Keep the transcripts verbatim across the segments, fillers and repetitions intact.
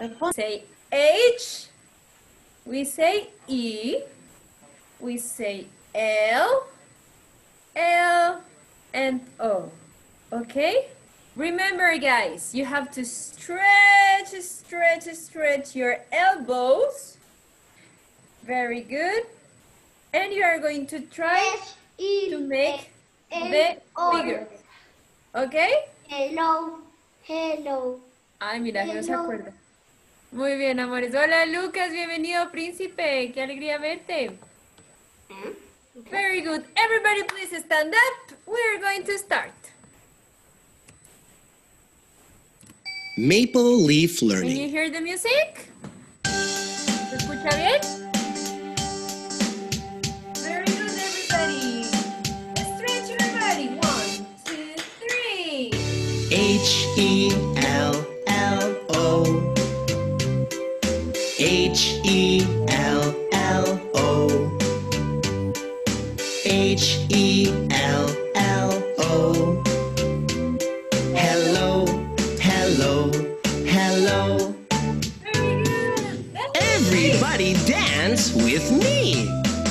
Say H, we say E, we say L, L, and O, okay? Remember, guys, you have to stretch, stretch, stretch your elbows. Very good. And you are going to try to make the figure. Okay? Hello, hello. Ay, mira, no se acuerda. Muy bien, amores. Hola, Lucas. Bienvenido, príncipe. Qué alegría verte. Very good. Everybody, please stand up. We're going to start. Maple Leaf Can you Learning. hear the music? ¿Se escucha bien? Very good, everybody. Stretch your body. One, two, three. H E L L O. H E L L O. H E L L O. Hello, hello, hello. Very good. That's Everybody dance with me.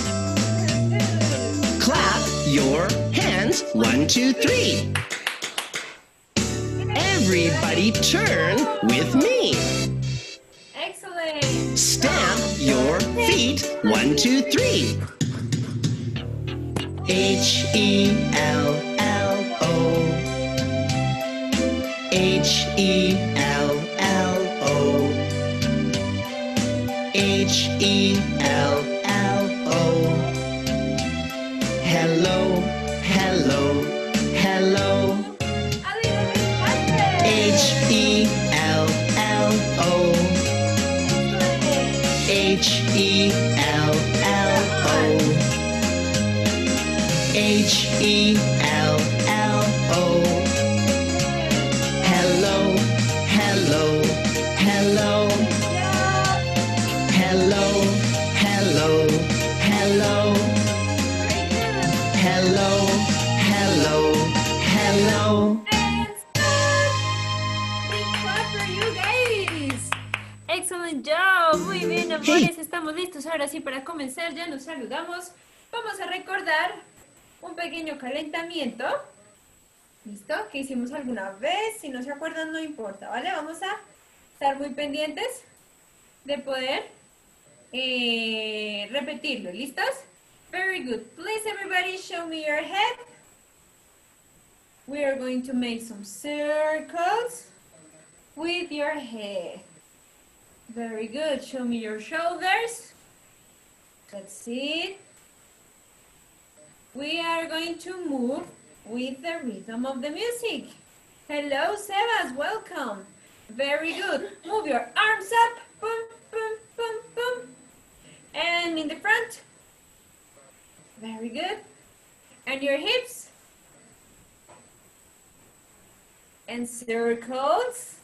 good. Clap your hands. One, two, three. Everybody turn with me. Excellent. Stamp your feet. One, two, three. H E L L O. H E L L O. H E L L O. Hello, hello, hello. A little bit faster. H E L L O. Excellent. H E L L O. H E L L O. Hello, hello, hello. Hello, hello, hello. Hello, hello, hello. And start. Big clap for you guys. Excellent job. Muy bien, amores. Estamos listos ahora sí para comenzar. Ya nos saludamos. Vamos a recordar un pequeño calentamiento. ¿Listo? Que hicimos alguna vez. Si no se acuerdan, no importa, ¿vale? Vamos a estar muy pendientes de poder eh, repetirlo. ¿Listos? Very good. Please, everybody, show me your head. We are going to make some circles with your head. Very good. Show me your shoulders. Let's see. We are going to move with the rhythm of the music. Hello, Sebas. Welcome. Very good. Move your arms up. Boom, boom, boom, boom. And in the front. Very good. And your hips. And circles.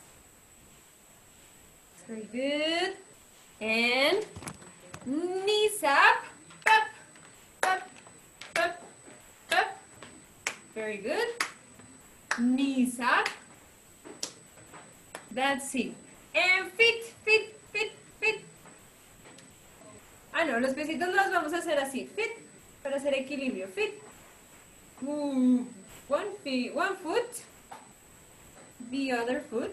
Very good. And knees up. Up, up, up, up. Very good. Knees up. That's it. And feet, feet, feet, feet. Ah, no, los piecitos los vamos a hacer así. Feet, para hacer equilibrio. Feet. Move one feet, one foot. The other foot.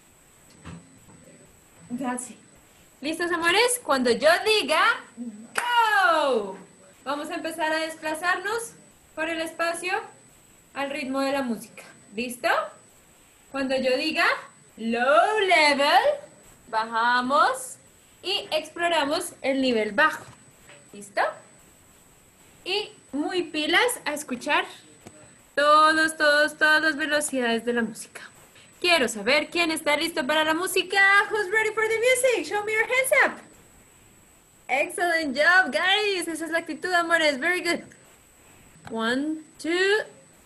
That's it. ¿Listos, amores? Cuando yo diga go, vamos a empezar a desplazarnos por el espacio al ritmo de la música. ¿Listo? Cuando yo diga low level, bajamos y exploramos el nivel bajo. ¿Listo? Y muy pilas a escuchar todos, todos, todas las velocidades de la música. Quiero saber quién está listo para la música. Who's ready for the music? Show me your hands up. Excellent job, guys. Esa es la actitud, amores. Very good. One, two.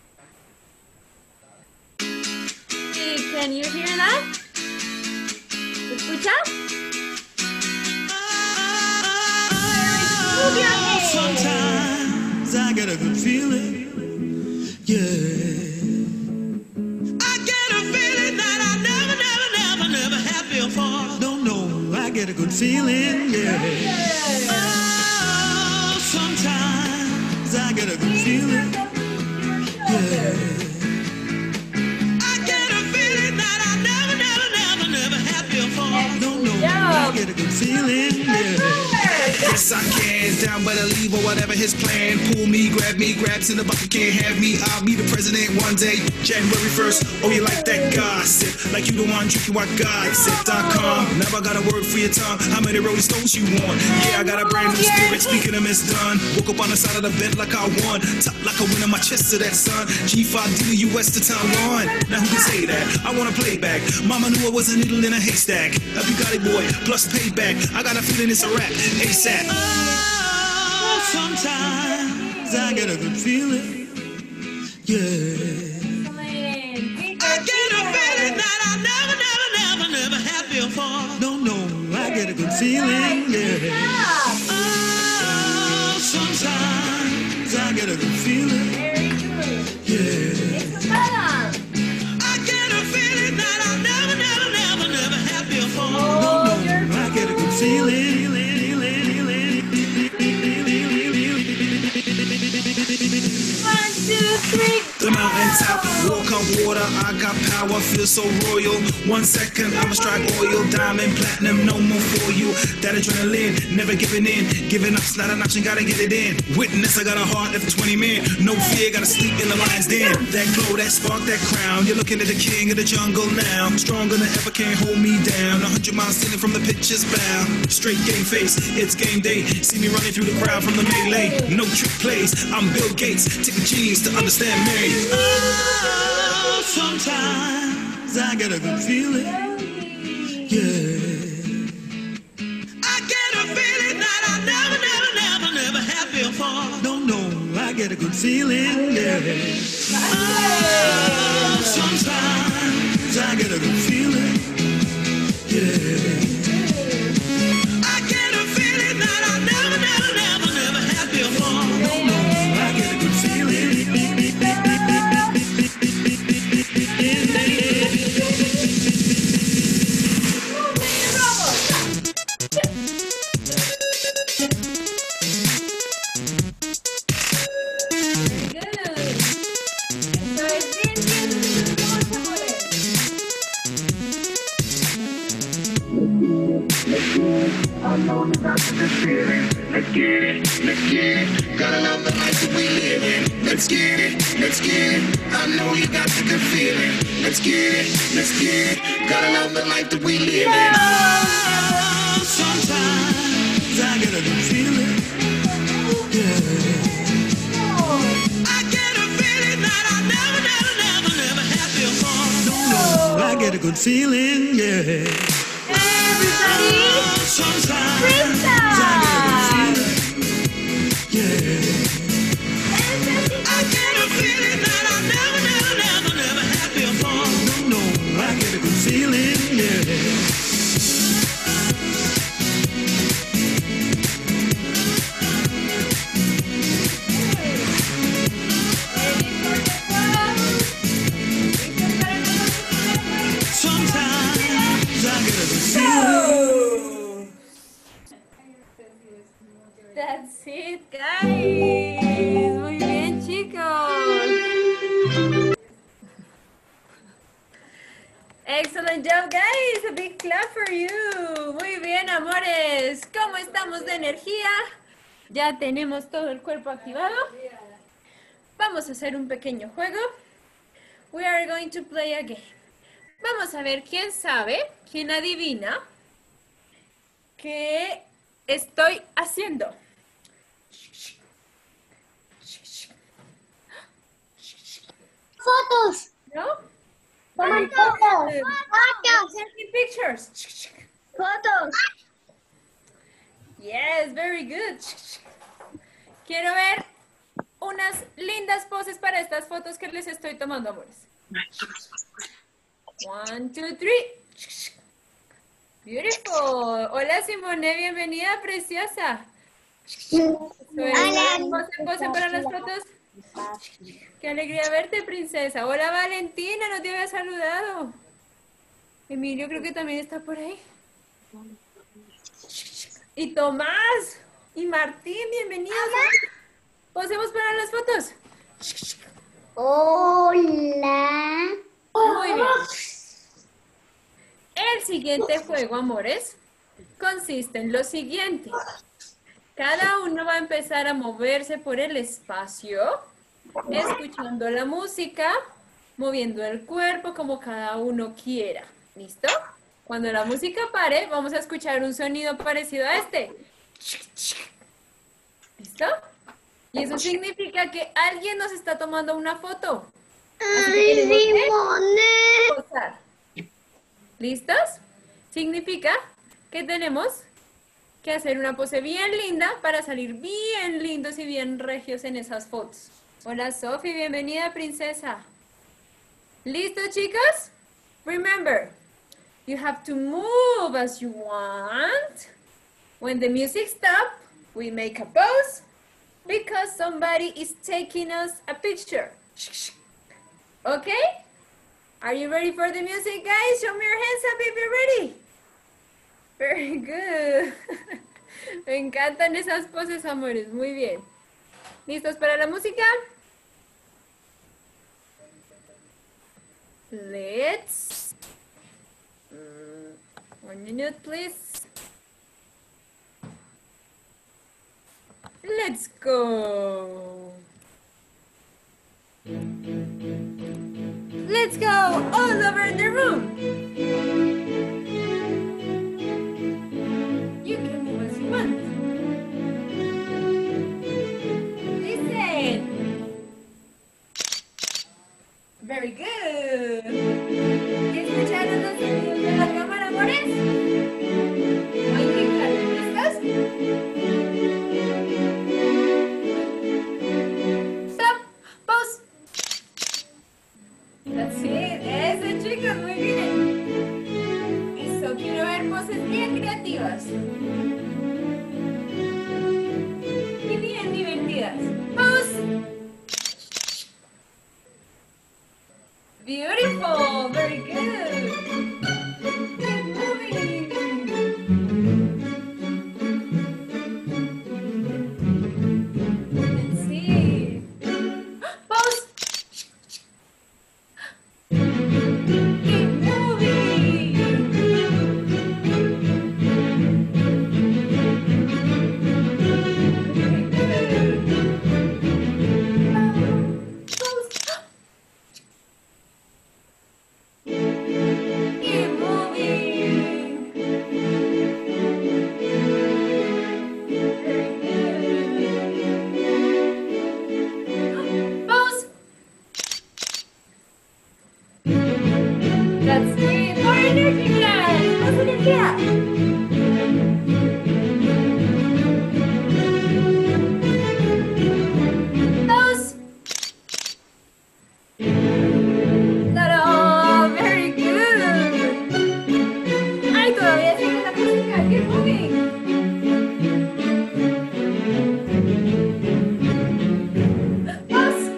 Can you hear that? ¿Escucha? Move your hands. Sometimes I get a good feeling, yeah. I get a feeling that I never, never, never, never had before. Don't know good feeling, yeah. Oh, sometimes I get a good feeling, yeah. I get a feeling that I never, never, never, never had before. Don't know, I get a good feeling, yeah. Yes, I can, down by the leave or whatever his plan. Pull me, grab me, grabs in the bucket, can't have me. I'll be the president one day, January first. Oh, you like that gossip? Like you the one drinking what God said dot com. Never got a word for your tongue. How many Rolling Stones you want? Yeah, I got a brand new spirit. Speaking of Miss Dunn, woke up on the side of the bed like I won. Top like a win on my chest to that sun. G five D to U S to Taiwan. Now who can say that? I wanna play back. Mama knew I was a needle in a haystack. A Bugatti boy plus payback. I got a feeling it's a rap. ASAP. Oh, sometimes I get a good feeling, yeah. I get a feeling that I never, never, never, never had before. Don't know, I get a good feeling, yeah. Oh, sometimes I get a good feeling, yeah. I get a feeling that I never, never, never, never had before. Don't know, I get a good feeling. One, two, three. The mountaintop, walk on water, I got power, feel so royal. One second, I'ma strike oil, diamond, platinum, no more for you. That adrenaline, never giving in. Giving up's not an option, gotta get it in. Witness, I got a heart of twenty men. No fear, gotta sleep in the lion's den. That glow, that spark, that crown. You're looking at the king of the jungle now. Stronger than ever, can't hold me down. A hundred miles sitting from the pitcher's bow. Straight game face, it's game day. See me running through the crowd from the melee. No trick plays, I'm Bill Gates. Take a genius to understand me. Oh, sometimes I get a good feeling, yeah. I get a feeling that I never, never, never, never had before. Don't know, I get a good feeling, yeah. Oh, sometimes I get a good feeling, yeah. I get a feeling that I never, never, never, never had before. Don't know, I get a good feeling. Let's get it, let's get it. Gotta love the life that we live in. Let's get it, let's get it. I know you got the good feeling. Let's get it, let's get it. Gotta love the life that we live in. Oh, sometimes I get a good feeling, yeah. I get a feeling that I never, never, never, never had before. Don't know, I get a good feeling, yeah. Everybody, Oh, sometimes freestyle. I get a good feeling, yeah. I get a feeling that I never, never, never, never had before. Don't know, I get a good feeling, yeah. Sometimes I get a good feeling. That's it, guys. Muy bien, chicos. Excellent job, guys. A big clap for you. Muy bien, amores. ¿Cómo estamos de energía? Ya tenemos todo el cuerpo activado. Vamos a hacer un pequeño juego. We are going to play a game. Vamos a ver quién sabe, quién adivina qué estoy haciendo. Fotos. ¿No? Toman fotos. Fotos. Taking pictures. Fotos. Yes, very good. Quiero ver unas lindas poses para estas fotos que les estoy tomando, amores. One, two, three. Beautiful. Hola, Simone, bienvenida, preciosa. Hola. Pose, pose para las fotos. Qué alegría verte, princesa. Hola, Valentina, no te había saludado. Emilio creo que también está por ahí. Y Tomás. Y Martín, bienvenidos. Posemos para las fotos. Hola. Muy bien. El siguiente juego, amores, consiste en lo siguiente. Cada uno va a empezar a moverse por el espacio, escuchando la música, moviendo el cuerpo como cada uno quiera. ¿Listo? Cuando la música pare, vamos a escuchar un sonido parecido a este. ¿Listo? Y eso significa que alguien nos está tomando una foto. Así que tenemos que posar. ¿Listos? Significa que tenemos que hacer una pose bien linda para salir bien lindos y bien regios en esas fotos. Hola, Sofi, bienvenida, princesa. ¿Listo, chicos? Remember, you have to move as you want. When the music stops, we make a pose because somebody is taking us a picture. Okay? Are you ready for the music, guys? Show me your hands up if you're ready. Very good. Me encantan esas poses, amores. Muy bien. ¿Listos para la música? Let's... Mm, one minute, please. Let's go. Let's go all over the room. You can move as you want. Listen. Very good. ¿Escucharon los sonidos de la cámara, amores? Muy claro. ¿Listos? Stop. Pause. That's it. Eso, chicos, muy bien. Eso, quiero ver poses bien creativas. Y bien divertidas. Pose. Beautiful. Very good. Keep moving. Let's see. Pose. Keep moving. Keep moving. Pose. That's it. More energy, guys. Más energía. Pose. Ta-da! Very good. Ay, todavía sigue la música. Keep moving. Pose.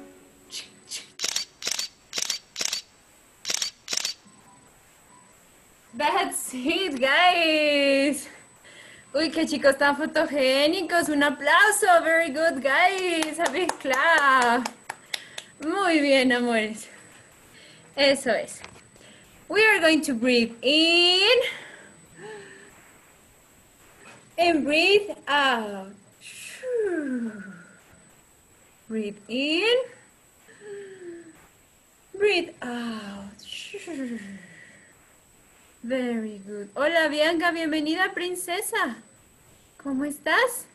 That's it, guys. Uy, qué chicos tan fotogénicos. Un aplauso. Very good, guys. A big clap. Muy bien, amores. Eso es. We are going to breathe in and breathe out. Breathe in, breathe out. Very good. Hola, Bianca, bienvenida, princesa. ¿Cómo estás?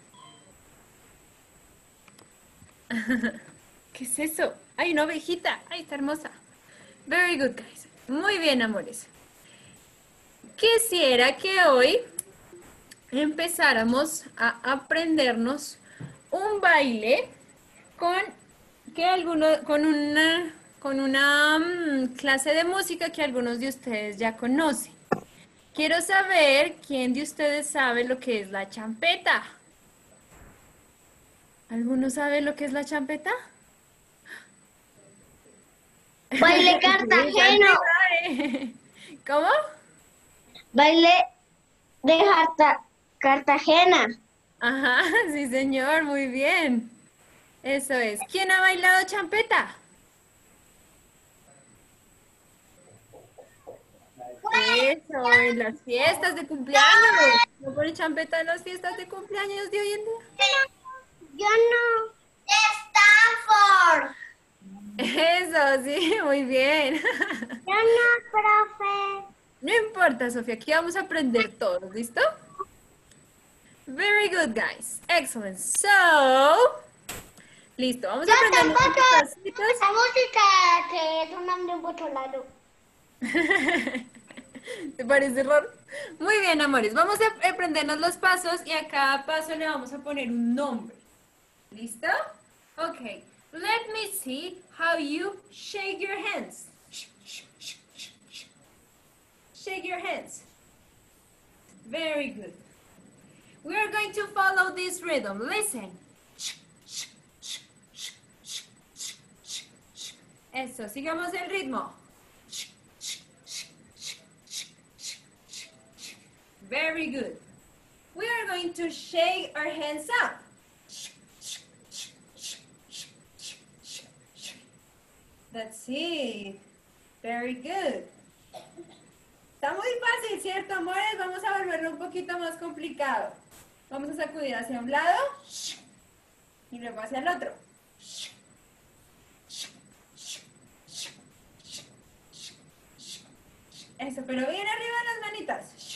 ¿Qué es eso? Ay, una ovejita. Ay, está hermosa. Very good, guys. Muy bien, amores. Quisiera que hoy empezáramos a aprendernos un baile con que alguno, con una, con una um, clase de música que algunos de ustedes ya conocen. Quiero saber quién de ustedes sabe lo que es la champeta. ¿Alguno sabe lo que es la champeta? Baile cartageno. ¿Cómo? Baile de jarta, Cartagena. Ajá, sí señor, muy bien. Eso es. ¿Quién ha bailado champeta? Eso, en las fiestas de cumpleaños. ¿No pone champeta en las fiestas de cumpleaños de hoy en día? Yo no. Stanford. Eso, sí, muy bien. Yo no, profe. No importa, Sofía, aquí vamos a aprender todos, ¿listo? Very good, guys. Excellent. So, listo, vamos a aprender unos pasitos. Esa música que es un nombre botolado. ¿Te parece error? Muy bien, amores. Vamos a aprendernos los pasos y a cada paso le vamos a poner un nombre. ¿Listo? Ok. Let me see how you shake your hands. Shake your hands. Very good. We are going to follow this rhythm. Listen. Eso, sigamos el ritmo. Very good. We are going to shake our hands up. That's it. Very good. Está muy fácil, ¿cierto, amores? Vamos a volverlo un poquito más complicado. Vamos a sacudir hacia un lado y luego hacia el otro. Eso, pero bien arriba las manitas.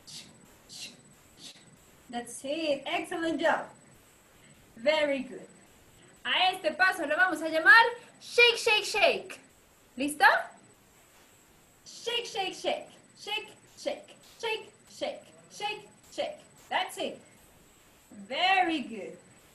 That's it. Excellent job. Very good. A este paso lo vamos a llamar shake, shake, shake. ¿Listo? Shake, shake, shake. Shake, shake. Shake, shake. Shake, shake. That's it. Very good.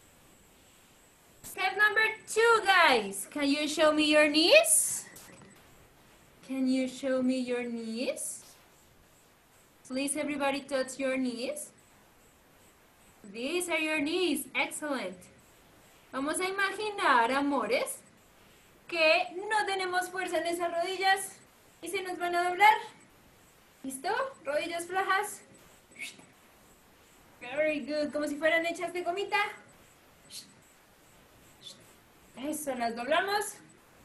Step number two, guys. Can you show me your knees? Can you show me your knees? Please, everybody touch your knees. These are your knees. Excellent. Vamos a imaginar, amores, que no tenemos fuerza en esas rodillas y se nos van a doblar. ¿Listo? Rodillas flojas. Very good. Como si fueran hechas de gomita. Eso, las doblamos.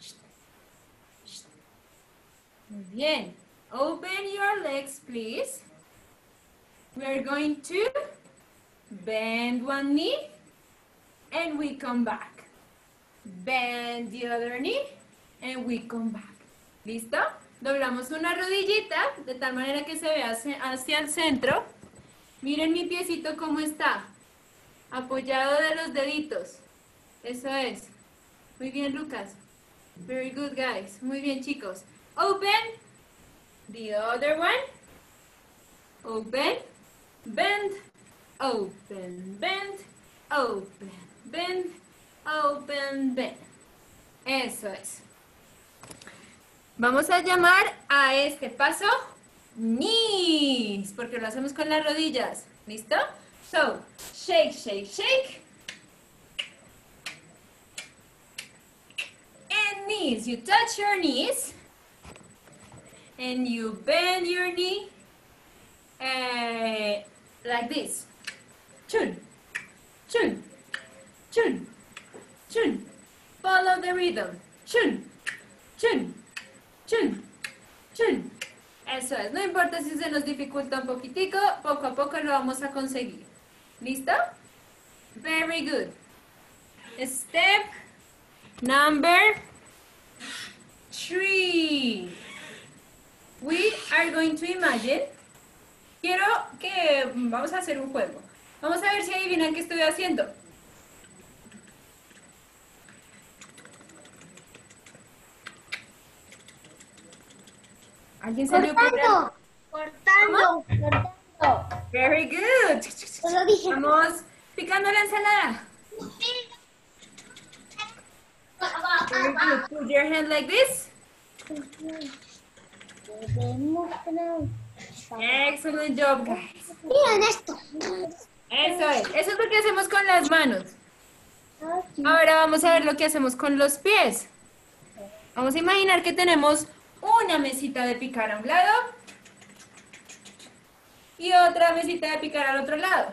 Muy bien. Open your legs, please. We are going to bend one knee and we come back. Bend the other knee and we come back. ¿Listo? Doblamos una rodillita de tal manera que se vea hacia el centro. Miren mi piecito cómo está. Apoyado de los deditos. Eso es. Muy bien, Lucas. Very good, guys. Muy bien, chicos. Open. The other one. Open. Bend. Open. Bend. Open. Bend. Open. Bend. Eso es. Vamos a llamar a este paso knees, porque lo hacemos con las rodillas. ¿Listo? So, shake, shake, shake. And knees. You touch your knees. And you bend your knee. Uh, like this. Chun. Chun. Chun. Chun. Follow the rhythm. Chun. Chun. Chun. Chun. Eso es. No importa si se nos dificulta un poquitico, poco a poco lo vamos a conseguir. ¿Listo? Very good. Step number three. We are going to imagine. Quiero que vamos a hacer un juego. Vamos a ver si adivinan qué estoy haciendo. ¿Alguien se le ocurre? Cortando. Cortando. Cortando. Very good. Yo lo dije. Vamos picando la ensalada. Very good. Put your hand like this. Excellent job, guys. Miren esto. Eso es. Eso es lo que hacemos con las manos. Ahora vamos a ver lo que hacemos con los pies. Vamos a imaginar que tenemos una mesita de picar a un lado Y otra mesita de picar al otro lado.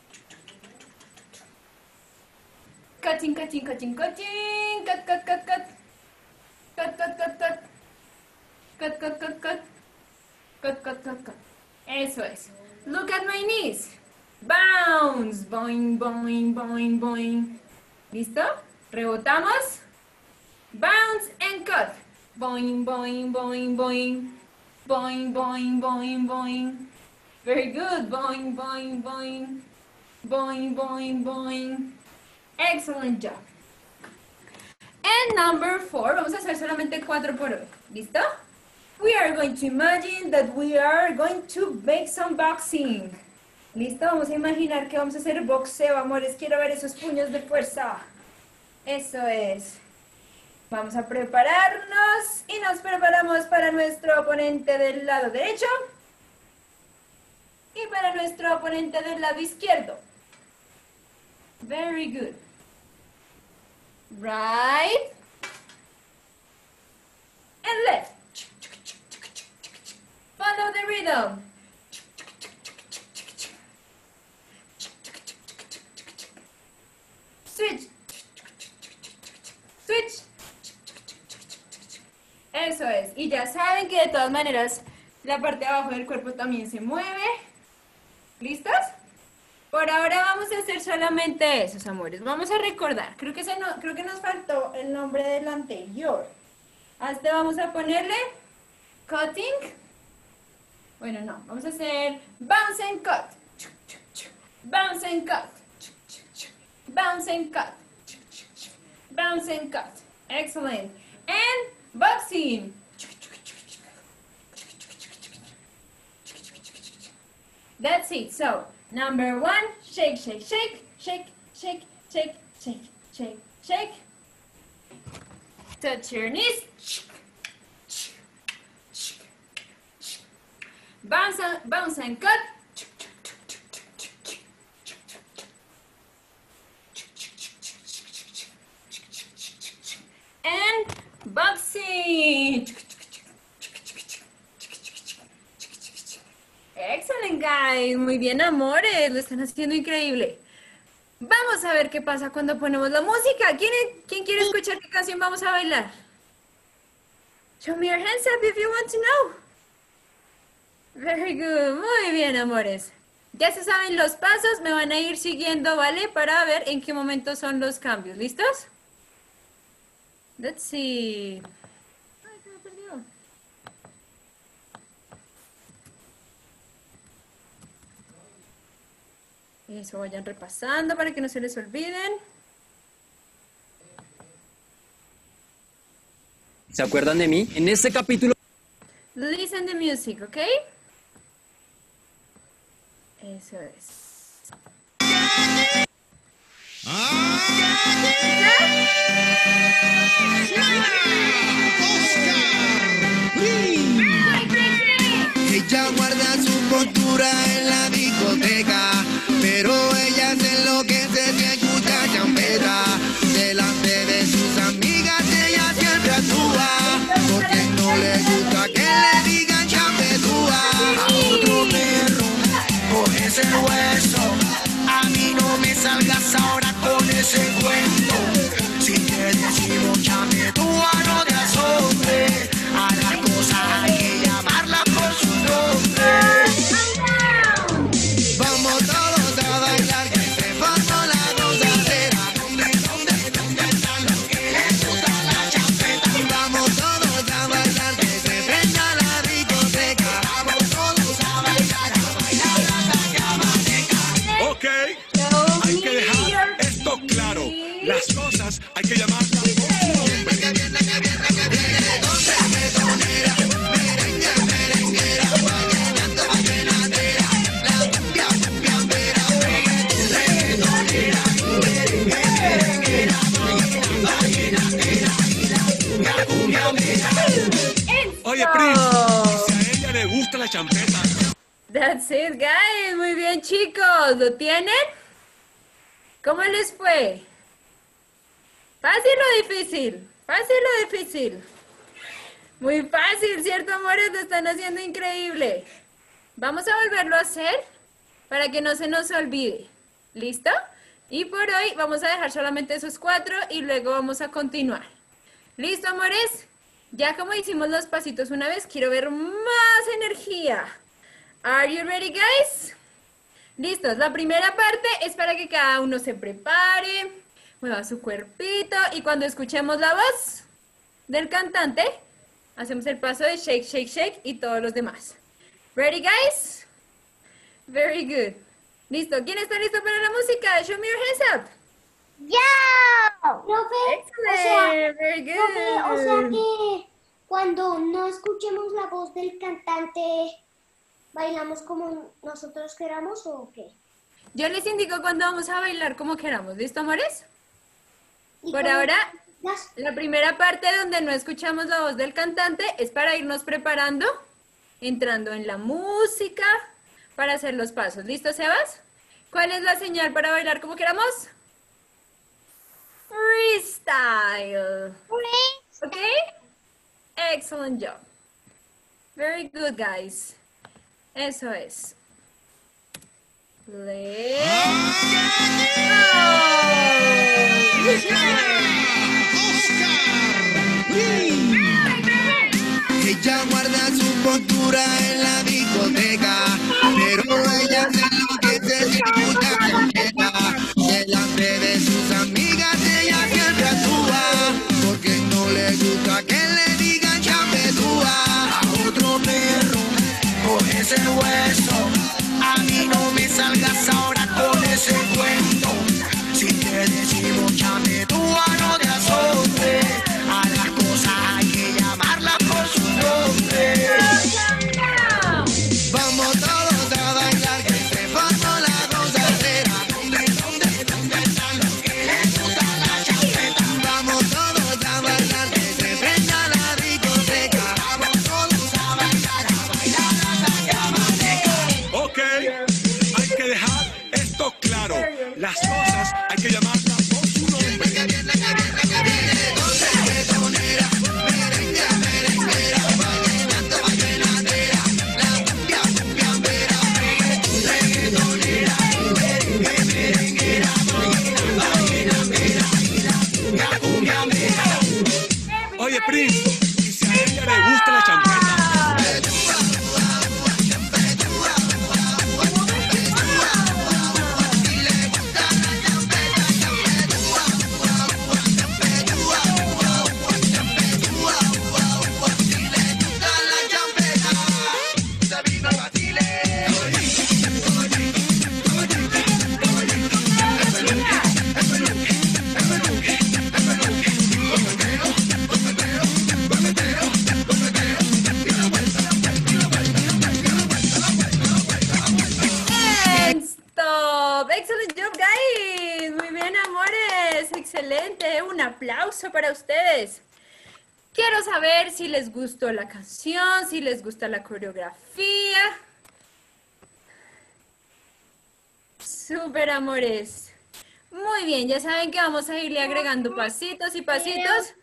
Cutting, cutting, cutting, cutting. Cut, cut, cut, cut. Cut, cut, cut, cut. Cut, cut, cut, cut. Cut, cut, cut, cut. Eso es. Look at my knees. Bounce. Boing, boing, boing, boing. ¿Listo? Rebotamos. Bounce and cut. Boing, boing, boing, boing. Boing, boing, boing, boing. Very good. Boing, boing, boing. Boing, boing, boing. Excellent job. And number four. Vamos a hacer solamente cuatro por hoy. ¿Listo? We are going to imagine that we are going to make some boxing. ¿Listo? Vamos a imaginar que vamos a hacer boxeo, amores. Quiero ver esos puños de fuerza. Eso es. Vamos a prepararnos y nos preparamos para nuestro oponente del lado derecho y para nuestro oponente del lado izquierdo. Very good. Right and left. Follow the rhythm. Switch. Switch. Eso es. Y ya saben que de todas maneras la parte de abajo del cuerpo también se mueve. ¿Listos? Por ahora vamos a hacer solamente esos, amores. Vamos a recordar. Creo que, se no, creo que nos faltó el nombre del anterior. A este vamos a ponerle cutting. Bueno, no. Vamos a hacer bounce and cut. Bounce and cut. Bounce and cut. Bounce and cut. Excellent. And boxing. That's it. So, number one, shake, shake, shake, shake, shake, shake, shake, shake, shake. Touch your knees. Bounce and, bounce and cut. And boxing. Excellent, guys. Muy bien, amores. Lo están haciendo increíble. Vamos a ver qué pasa cuando ponemos la música. ¿Quién, ¿quién quiere escuchar qué canción vamos a bailar? Show me your hands up if you want to know. Very good. Muy bien, amores. Ya se saben los pasos. Me van a ir siguiendo, ¿vale? Para ver en qué momento son los cambios. ¿Listos? Let's see. Ay, se me perdió. Eso, vayan repasando para que no se les olviden. ¿Se acuerdan de mí? En este capítulo... Listen the music, ¿ok? Eso es. Ella guarda su postura en la discoteca, pero ella se enloquece si escucha champeta. Delante de sus amigas ella siempre actúa, porque no le gusta que le digan champetúa. A otro perro con ese hueso, a mí no me salgas ahora con ese cuento. Si te decimos champetúa no te asombres, a las cosas hay que llamarlas por su nombre. Vamos todos a bailar, que se formó la gozadera. ¿Dónde, dónde, dónde están los que les gusta la champeta? Vamos todos a bailar, que se prenda la discoteca. Vamos todos a bailar, a bailar hasta que amanezca. Ok, hay que dejar esto claro. Las cosas hay que llamarlas por su nombre. Oye, Prince, si a ella le gusta la champeta. That's it, guys. Muy bien, chicos. ¿Lo tienen? ¿Cómo les fue? ¿Fácil o difícil? ¿Fácil o difícil? Muy fácil, ¿cierto, amores? Lo están haciendo increíble. Vamos a volverlo a hacer para que no se nos olvide. ¿Listo? Y por hoy vamos a dejar solamente esos cuatro y luego vamos a continuar. ¿Listo, amores? Ya como hicimos los pasitos una vez, quiero ver más energía. Are you ready, guys? Listos. La primera parte es para que cada uno se prepare, mueva su cuerpito y cuando escuchemos la voz del cantante, hacemos el paso de shake, shake, shake y todos los demás. Ready, guys? Very good. Listo. ¿Quién está listo para la música? Show me your hands up. ¡Yo! Profe, o sea, Excellent. Very good. profe, o sea que cuando no escuchemos la voz del cantante, ¿bailamos como nosotros queramos o qué? Yo les indico cuándo vamos a bailar como queramos. ¿Listo, amores? ¿Y Por cómo- ahora, las- la primera parte donde no escuchamos la voz del cantante es para irnos preparando, entrando en la música, para hacer los pasos. ¿Listo, Sebas? ¿Cuál es la señal para bailar como queramos? Freestyle. ¿Ok? Excellent job. Very good, guys. Eso es. Let's Ella guarda su postura en la discoteca, pero ella se enloquece si escucha completa. Delante de sus amigas ella siempre actúa, porque no le gusta que le digan chapetúa. A otro perro coge ese hueso, a mí no me salgas ahora con ese cuento. Si te decimos chapetúa no te azotes, a las cosas hay que llamarlas por su nombre. Vamos todos a bailar, que se formó la gozadera. ¿Dónde, dónde, dónde están los que les gusta la champeta? Vamos todos a bailar, que se prenda la discoteca. Vamos todos a bailar, a bailar hasta que amanezca. Ok, hay que dejar esto claro. Las cosas hay que llamarlas por su nombre. Oye, Prince, y si a ella le gusta la champeta. And stop. Excellent job, guys. Muy bien, amores. Excelente. Un aplauso para ustedes. Quiero saber si les gustó la canción, si les gusta la coreografía. Súper, amores. Muy bien, ya saben que vamos a irle agregando pasitos y pasitos.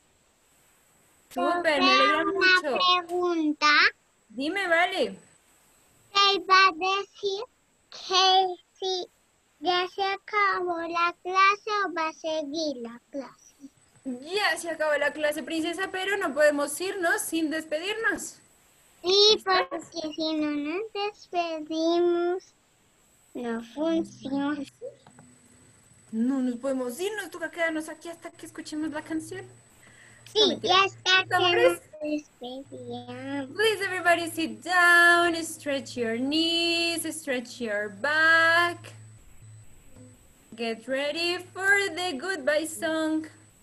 Súper, me alegra Una mucho. pregunta. Dime, vale. Él va a decir que si ya se acabó la clase o va a seguir la clase. Ya se acabó la clase, princesa, pero no podemos irnos sin despedirnos. Sí, porque si no nos despedimos, no funciona. No nos podemos ir, nos toca quedarnos aquí hasta que escuchemos la canción. Sí, ya está que ¿Hombres? nos despedíamos. Please everybody sit down, stretch your knees, stretch your back. Get ready for the goodbye song.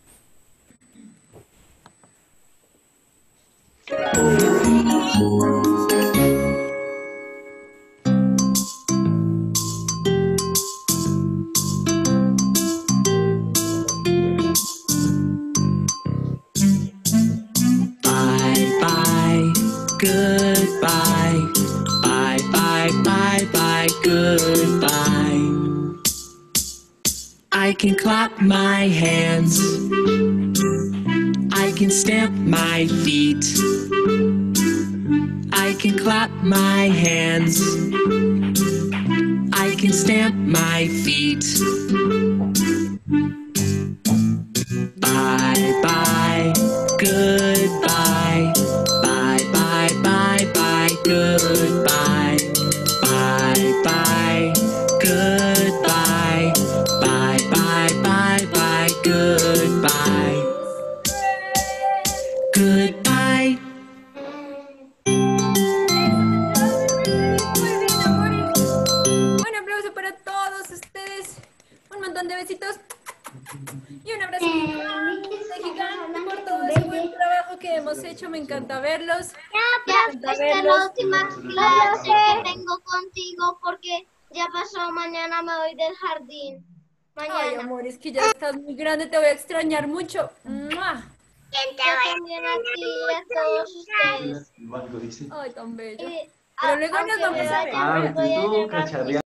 Bye bye, goodbye. Bye bye bye bye, goodbye. I can clap my hands. I can stamp my feet. I can clap my hands. I can stamp my feet. Bye bye, goodbye. Bye bye bye bye, goodbye. Bye bye, goodbye. Bye bye bye bye, goodbye. Goodbye. Muy bien, amores. Un aplauso para todos ustedes. Un montón de besitos. Y un abrazo gigante por todo ese buen trabajo que hemos hecho. Me encanta verlos. Ya, esta es la última clase que tengo contigo porque ya pasó, mañana me voy del jardín. Ay, Mañana. amor, es que ya estás muy grande, te voy a extrañar mucho. ¡Mua! Yo también a ti y a todos ustedes. Ay, tan bello. Y, Pero luego nos aunque vamos me a ver. vaya, voy a llegar